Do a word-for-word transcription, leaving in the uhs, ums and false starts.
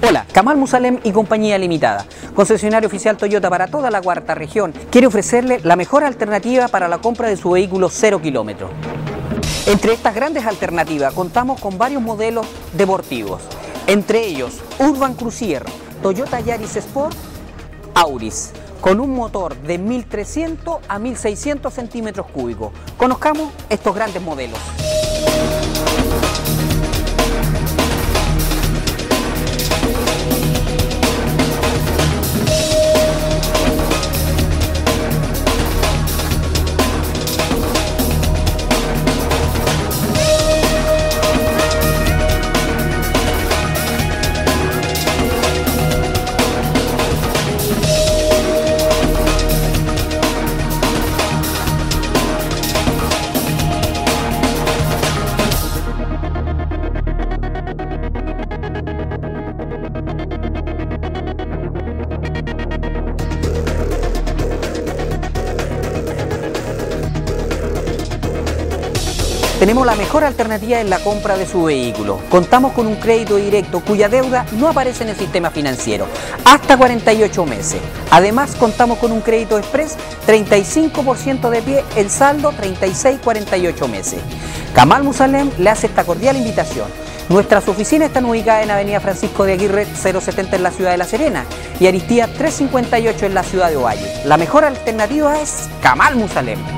Hola, Kamal Musalem y Compañía Limitada, concesionario oficial Toyota para toda la cuarta región, quiere ofrecerle la mejor alternativa para la compra de su vehículo cero kilómetros. Entre estas grandes alternativas contamos con varios modelos deportivos, entre ellos Urban Cruiser, Toyota Yaris Sport, Auris, con un motor de mil trescientos a mil seiscientos centímetros cúbicos. Conozcamos estos grandes modelos. Tenemos la mejor alternativa en la compra de su vehículo. Contamos con un crédito directo cuya deuda no aparece en el sistema financiero, hasta cuarenta y ocho meses. Además, contamos con un crédito express treinta y cinco por ciento de pie, el saldo treinta y seis a cuarenta y ocho meses. Kamal Musalem le hace esta cordial invitación. Nuestras oficinas están ubicadas en Avenida Francisco de Aguirre cero setenta en la ciudad de La Serena y Aristías trescientos cincuenta y ocho en la ciudad de Ovalle. La mejor alternativa es Kamal Musalem.